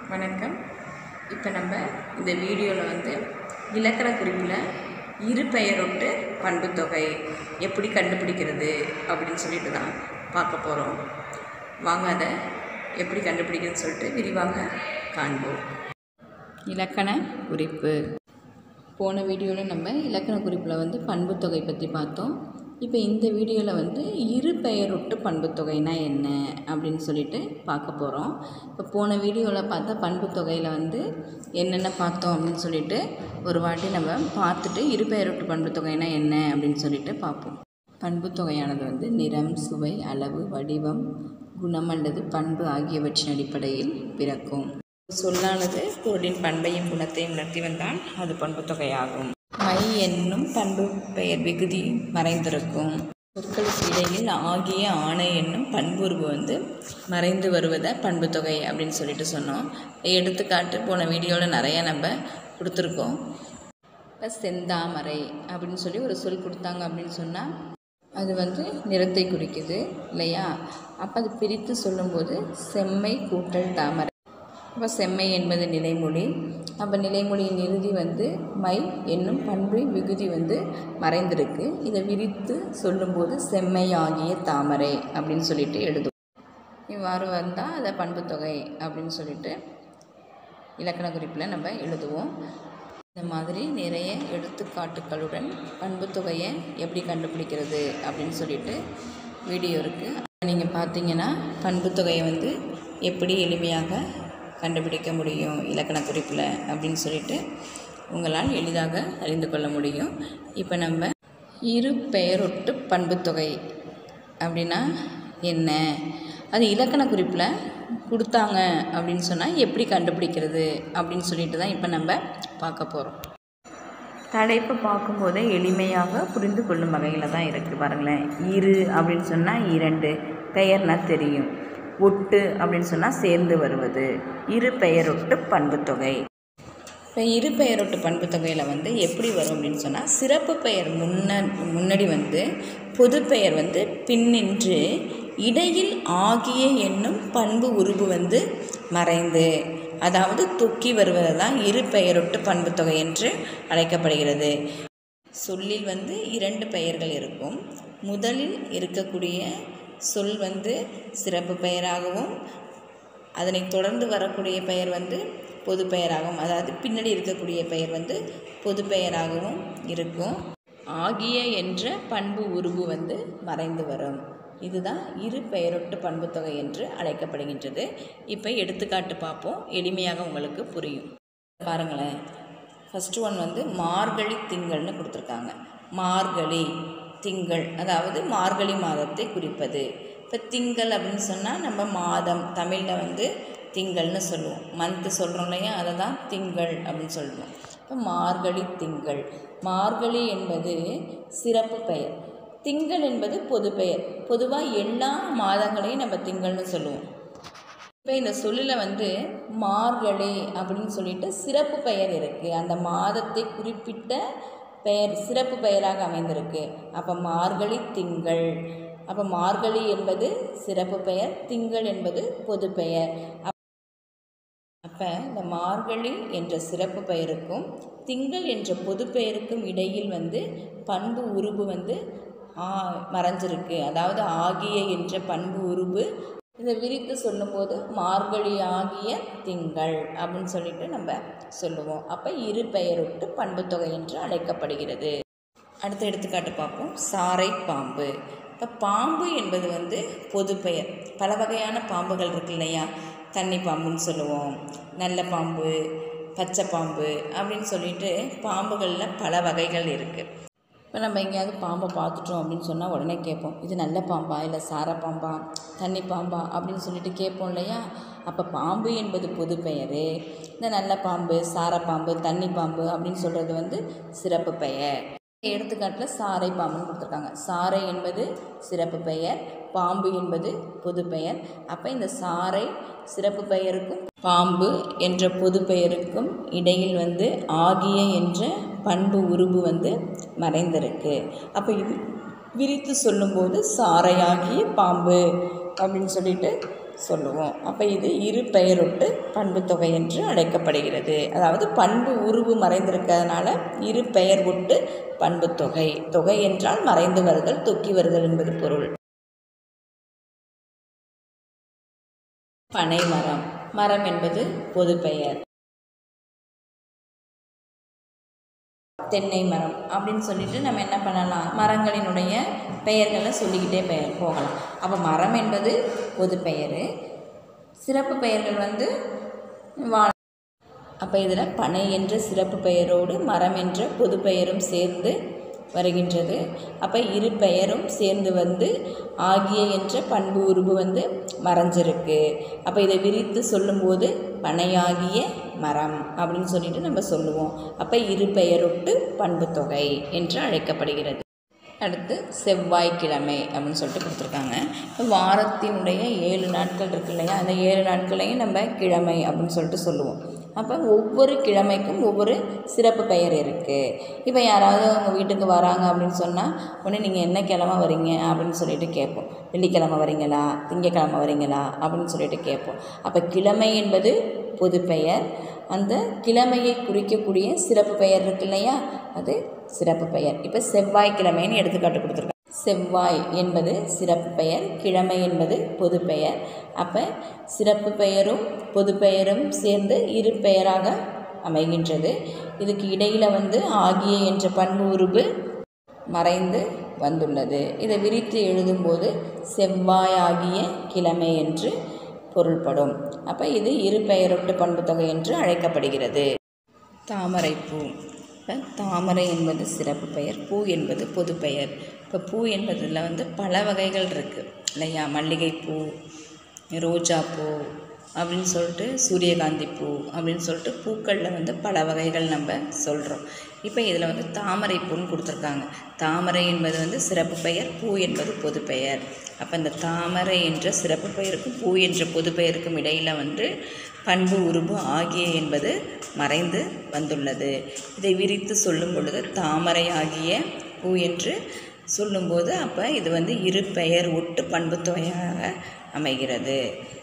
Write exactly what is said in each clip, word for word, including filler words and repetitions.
வணக்கம். இப்போ நம்ம இந்த வீடியோவில் வந்து இலக்கண குறிப்பில் இரு பெயரொட்டு பண்புத்தொகை எப்படி கண்டுபிடிக்கிறது அப்படின்னு சொல்லிட்டு தான் பார்க்க போகிறோம். வாங்க அதை எப்படி கண்டுபிடிக்கிறதுன்னு சொல்லிட்டு விரிவாக காண்போம். இலக்கண குறிப்பு. போன வீடியோவில் நம்ம இலக்கண குறிப்பில் வந்து பண்புத்தொகை பற்றி பார்த்தோம். இப்போ இந்த வீடியோவில் வந்து இரு பெயரொட்டு பண்புத்தொகைனா என்ன அப்படின்னு சொல்லிட்டு பார்க்க போகிறோம். இப்போ போன வீடியோவில் பார்த்தா பண்புத்தொகையில் வந்து என்னென்ன பார்த்தோம் அப்படின்னு சொல்லிட்டு ஒரு வாட்டி நம்ம பார்த்துட்டு இரு பெயரொட்டு பண்புத்தொகைனா என்ன அப்படின்னு சொல்லிட்டு பார்ப்போம். பண்புத்தொகையானது வந்து நிறம், சுவை, அளவு, வடிவம், குணம் அல்லது பண்பு ஆகியவற்றின் அடிப்படையில் பிறக்கும். சொல்லானது பொருளின் பண்பையும் குணத்தையும் உணர்த்தி வந்தால் அது பண்புத்தொகையாகும். மை என்னும் பண்பு பெயர் விகுதி மறைந்திருக்கும். சொற்களுக்கு இடையில் ஆகிய ஆணை என்னும் பண்புருவு வந்து மறைந்து வருவதை பண்புத்தொகை அப்படின்னு சொல்லிட்டு சொன்னோம். எடுத்துக்காட்டு போன வீடியோவில் நிறையா நம்ம கொடுத்துருக்கோம். இப்போ செந்தாமரை அப்படின்னு சொல்லி ஒரு சொல் கொடுத்தாங்க அப்படின்னு சொன்னால் அது வந்து நிறத்தை குறிக்குது இல்லையா? அப்போ அது பிரித்து சொல்லும்போது செம்மை கூட்டல் தாமரை. அப்போ செம்மை என்பது நிலைமொழி. அப்போ நிலைமொழியின் இறுதி வந்து மை என்னும் பண்பு விகுதி வந்து மறைந்திருக்கு. இதை விரித்து சொல்லும்போது செம்மை ஆகிய தாமரை அப்படின்னு சொல்லிட்டு எழுதுவோம். இவ்வாறு வந்தால் அதை பண்புத்தொகை அப்படின்னு சொல்லிட்டு இலக்கண குறிப்பில் நம்ம எழுதுவோம். இந்த மாதிரி நிறைய எடுத்துக்காட்டுகளுடன் பண்புத்தொகையை எப்படி கண்டுபிடிக்கிறது அப்படின்னு சொல்லிட்டு வீடியோ இருக்குது. நீங்கள் பார்த்தீங்கன்னா பண்புத்தொகையை வந்து எப்படி எளிமையாக கண்டுபிடிக்க முடியும் இலக்கண குறிப்பில் அப்படின்னு சொல்லிட்டு உங்களால் எளிதாக அறிந்து கொள்ள முடியும். இப்போ நம்ம இரு பெயரொட்டு பண்புத்தொகை அப்படின்னா என்ன, அது இலக்கண குறிப்பில் கொடுத்தாங்க அப்படின்னு சொன்னால் எப்படி கண்டுபிடிக்கிறது அப்படின்னு சொல்லிட்டு தான் இப்போ நம்ம பார்க்க போகிறோம். தலைப்பு பார்க்கும்போதே எளிமையாக புரிந்து கொள்ளும் வகையில் தான் இருக்குது. பாருங்களேன், இரு அப்படின்னு சொன்னால் இரண்டு, பெயர்னால் தெரியும். ஒட்டு அப்படின்னு சொன்னால் சேர்ந்து வருவது. இரு பெயரொட்டு பண்புத்தொகை. இப்போ இரு பெயரொட்டு பண்புத்தொகையில் வந்து எப்படி வரும் அப்படின்னு சொன்னால் சிறப்பு பெயர் முன்ன முன்னாடி வந்து பொது பெயர் வந்து பின்னின்று இடையில் ஆகிய என்னும் பண்பு உருபு வந்து மறைந்து, அதாவது தொக்கி வருவது தான் இரு பெயரொட்டு பண்புத்தொகை என்று அழைக்கப்படுகிறது. சொல்லில் வந்து இரண்டு பெயர்கள் இருக்கும். முதலில் இருக்கக்கூடிய சொல் வந்து சிறப்பு பெயராகவும் அதனை தொடர்ந்து வரக்கூடிய பெயர் வந்து பொது பெயராகவும், அதாவது பின்னாடி இருக்கக்கூடிய பெயர் வந்து பொது பெயராகவும் இருக்கும். ஆகிய என்ற பண்பு உருபு வந்து மறைந்து வரும். இதுதான் இரு பெயரொட்டு பண்புத்தொகை என்று அழைக்கப்படுகின்றது. இப்போ எடுத்துக்காட்டு பார்ப்போம், எளிமையாக உங்களுக்கு புரியும். பாருங்களேன், ஃபஸ்ட்டு ஒன் வந்து மார்கழி திங்கள்னு கொடுத்துருக்காங்க. மார்கழி திங்கள், அதாவது மார்கழி மாதத்தை குறிப்பது. இப்போ திங்கள் அப்படின்னு சொன்னால் நம்ம மாதம் தமிழில் வந்து திங்கள்னு சொல்லுவோம். மந்த்து சொல்கிறோம் இல்லையா, அதை தான் திங்கள் அப்படின்னு சொல்லுவோம். இப்போ மார்கழி திங்கள். மார்கழி என்பது சிறப்பு பெயர், திங்கள் என்பது பொது பெயர். பொதுவாக எல்லா மாதங்களையும் நம்ம திங்கள்னு சொல்லுவோம். இப்போ இந்த சொல்லில் வந்து மார்கழி அப்படின்னு சொல்லிட்டு சிறப்பு பெயர் இருக்குது. அந்த மாதத்தை குறிப்பிட்ட பெயர் சிறப்பு பெயராக அமைந்திருக்கு. அப்போ மார்கழி திங்கள். அப்போ மார்கழி என்பது சிறப்பு பெயர், திங்கள் என்பது பொது பெயர். அப்போ இந்த மார்கழி என்ற சிறப்பு பெயருக்கும் திங்கள் என்ற பொது பெயருக்கும் இடையில் வந்து பண்பு உருபு வந்து ஆ மறைஞ்சிருக்கு. அதாவது ஆகிய என்ற பண்பு உருபு இதை விரித்து சொல்லும்போது மார்கழி ஆகிய திங்கள் அப்படின்னு சொல்லிட்டு நம்ம சொல்லுவோம். அப்போ இரு பெயரொட்டு பண்புத்தொகை என்று அழைக்கப்படுகிறது. அடுத்த எடுத்துக்காட்டு பார்ப்போம். சாரை பாம்பு. இப்போ பாம்பு என்பது வந்து பொது பெயர். பல வகையான பாம்புகள் இருக்கு இல்லையா? தண்ணி பாம்புன்னு சொல்லுவோம், நல்ல பாம்பு, பச்சை பாம்பு அப்படின்னு சொல்லிட்டு பாம்புகளில் பல வகைகள் இருக்குது. இப்போ நம்ம எங்கேயாவது பாம்பை பார்த்துட்டோம் அப்படின்னு சொன்னால் உடனே கேட்போம், இது நல்ல பாம்பா இல்லை சாரை பாம்பா தண்ணி பாம்பா அப்படின்னு சொல்லிட்டு கேட்போம் இல்லையா? அப்போ பாம்பு என்பது பொது பெயர், இந்த நல்ல பாம்பு, சாரை பாம்பு, தண்ணி பாம்பு அப்படின்னு சொல்கிறது வந்து சிறப்பு பெயர். எடுத்துக்காட்டில் சாரை பாம்புன்னு கொடுத்துருக்காங்க. சாரை என்பது சிறப்பு பெயர், பாம்பு என்பது பொது பெயர். அப்போ இந்த சாரை சிறப்பு பெயருக்கும் பாம்பு என்ற பொது பெயருக்கும் இடையில் வந்து ஆகிய என்ற பண்பு உருபு வந்து மறைந்திருக்கு. அப்போ இது விரித்து சொல்லும்போது சாரையாகிய பாம்பு அப்படின்னு சொல்லிட்டு சொல்லுவோம். அப்போ இது இரு பெயரொட்டு பண்புத்தொகை என்று அழைக்கப்படுகிறது. அதாவது பண்பு உருவு மறைந்திருக்கிறதுனால இரு பெயர் ஒட்டு பண்புத்தொகை. தொகை என்றால் மறைந்து வருதல், தொக்கி வருதல் என்பது பொருள். பனை மரம். மரம் என்பது பொது பெயர். தென்னை மரம் அப்படின்னு சொல்லிட்டு நம்ம என்ன பண்ணலாம், மரங்களினுடைய பெயர்களை சொல்லிக்கிட்டே பெயர் போகலாம். அப்போ மரம் என்பது பொது பெயர், சிறப்பு பெயர்கள் வந்து வா. அப்போ இதில் பனை என்ற சிறப்பு பெயரோடு மரம் என்ற பொது பெயரும் சேர்ந்து வருகின்றது. அப்போ இரு பெயரும் சேர்ந்து வந்து ஆகிய என்ற பண்பு உருவு வந்து மறைஞ்சிருக்கு. அப்போ இதை விரித்து சொல்லும்போது பனையாகிய மரம் அப்படின்னு சொல்லிட்டு நம்ம சொல்லுவோம். அப்போ இரு பெயரொட்டு பண்புத்தொகை என்று அழைக்கப்படுகிறது. அடுத்து செவ்வாய்க்கிழமை அப்படின்னு சொல்லிட்டு கொடுத்துருக்காங்க. இப்போ வாரத்தினுடைய ஏழு நாட்கள் இருக்கு இல்லையா, அந்த ஏழு நாட்களையும் நம்ம கிழமை அப்படின்னு சொல்லிட்டு சொல்லுவோம். அப்போ ஒவ்வொரு கிழமைக்கும் ஒவ்வொரு சிறப்பு பெயர் இருக்குது. இப்போ யாராவது உங்கள் வீட்டுக்கு வராங்க அப்படின்னு சொன்னால் உடனே நீங்கள் என்ன கிழமை வரீங்க அப்படின்னு சொல்லிட்டு கேட்போம். வெள்ளிக்கிழமை வரீங்களா, திங்கக்கிழமை வரீங்களா அப்படின்னு சொல்லிட்டு கேட்போம். அப்போ கிழமை என்பது பொது பெயர், அந்த கிழமையை குறிக்கக்கூடிய சிறப்பு பெயர் இருக்கு இல்லையா, அது சிறப்பு பெயர். இப்போ செவ்வாய்க்கிழமைன்னு எடுத்துக்காட்டு கொடுத்துருக்காங்க. செவ்வாய் என்பது சிறப்பு பெயர், கிழமை என்பது பொது பெயர். அப்போ சிறப்பு பெயரும் பொது பெயரும் சேர்ந்து இரு பெயராக அமைகின்றது. இதுக்கு இடையில் வந்து ஆகிய என்ற பண்பு உருவு மறைந்து வந்துள்ளது. இதை விரித்து எழுதும்போது செவ்வாய் ஆகிய கிழமை என்று பொருள்படும். அப்போ இது இரு பெயரொட்டு பண்புத்தொகை என்று அழைக்கப்படுகிறது. தாமரைப்பூ. இப்போ தாமரை என்பது சிறப்பு பெயர், பூ என்பது பொது பெயர். இப்போ பூ என்பதில் வந்து பல வகைகள் இருக்குது இல்லையா, மல்லிகைப்பூ, ரோஜாப்பூ அப்படின்னு சொல்லிட்டு சூரியகாந்தி பூ அப்படின்னு சொல்லிட்டு பூக்களில் வந்து பல வகைகள் நம்ம சொல்கிறோம். இப்போ இதில் வந்து தாமரை பூன்னு கொடுத்துருக்காங்க. தாமரை என்பது வந்து சிறப்பு பெயர், பூ என்பது பொது பெயர். அப்போ இந்த தாமரை என்ற சிறப்பு பெயருக்கும் பூ என்ற பொது பெயருக்கும் இடையில் வந்து பண்பு உருவு ஆகிய என்பது மறைந்து வந்துள்ளது. இதை விரித்து சொல்லும் பொழுது தாமரை ஆகிய பூ என்று சொல்லும்போது அப்போ இது வந்து இரு பெயர் ஒட்டு பண்புத்தொகையாக அமைகிறது.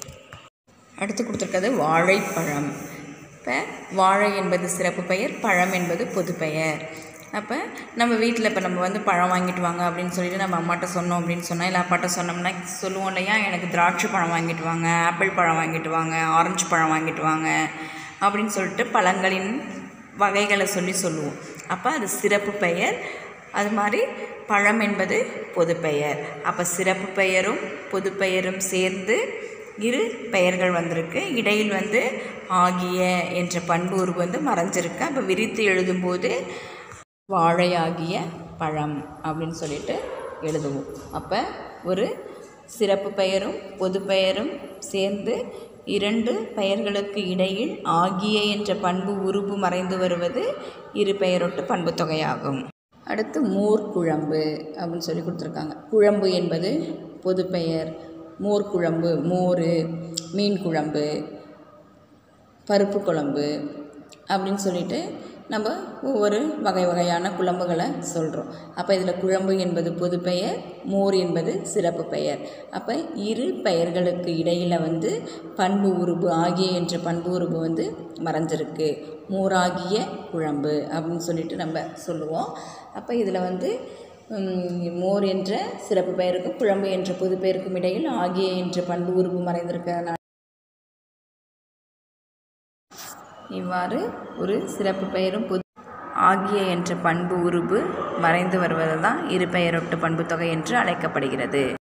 அடுத்து கொடுத்துருக்கிறது வாழைப்பழம். இப்போ வாழை என்பது சிறப்பு பெயர், பழம் என்பது பொது பெயர். அப்போ நம்ம வீட்டில் இப்போ நம்ம வந்து பழம் வாங்கிட்டு வாங்க அப்படின்னு சொல்லிட்டு நம்ம அம்மாட்ட சொன்னோம் அப்படின்னு சொன்னால், இல்லை அப்பாட்ட சொன்னோம்னா சொல்லுவோம் இல்லையா, எனக்கு திராட்சை பழம் வாங்கிட்டு வாங்க, ஆப்பிள் பழம் வாங்கிட்டு வாங்க, ஆரஞ்சு பழம் வாங்கிட்டு வாங்க அப்படின்னு சொல்லிட்டு பழங்களின் வகைகளை சொல்லி சொல்லுவோம். அப்போ அது சிறப்பு பெயர், அது மாதிரி பழம் என்பது பொது பெயர். அப்போ சிறப்பு பெயரும் பொது பெயரும் சேர்ந்து இரு பெயர்கள் வந்திருக்கு. இடையில் வந்து ஆகிய என்ற பண்பு உருவு வந்து மறைஞ்சிருக்கு. அப்போ விரித்து எழுதும்போது வாழையாகிய பழம் அப்படின்னு சொல்லிட்டு எழுதுவோம். அப்போ ஒரு சிறப்பு பெயரும் பொது பெயரும் சேர்ந்து இரண்டு பெயர்களுக்கு இடையில் ஆகிய என்ற பண்பு உருவு மறைந்து வருவது இரு பெயரொட்டு பண்புத்தொகையாகும். அடுத்து மோர் குழம்பு அப்படின்னு சொல்லி கொடுத்துருக்காங்க. குழம்பு என்பது பொது பெயர், மோர் குழம்பு மோர், மீன் குழம்பு, பருப்பு குழம்பு அப்படின்னு சொல்லிட்டு நம்ம ஒவ்வொரு வகை வகையான குழம்புகளை சொல்கிறோம். அப்போ இதில் குழம்பு என்பது பொது பெயர், மோர் என்பது சிறப்பு பெயர். அப்போ இரு பெயர்களுக்கு இடையில் வந்து பண்பு உருவு ஆகிய என்ற பண்பு உருவு வந்து மறைஞ்சிருக்கு. மோராகிய குழம்பு அப்படின்னு சொல்லிட்டு நம்ம சொல்லுவோம். அப்போ இதில் வந்து மோர் என்ற சிறப்பு பெயருக்கும் குழம்பு என்ற பொது பெயருக்கும் இடையில் ஆகிய என்ற பண்பு உருவு மறைந்திருக்கிறதுனால இவ்வாறு ஒரு சிறப்பு பெயரும் பொது ஆகிய என்ற பண்பு உருவு மறைந்து வருவது தான் இரு பெயரொட்டு பண்புத்தொகை என்று அழைக்கப்படுகிறது.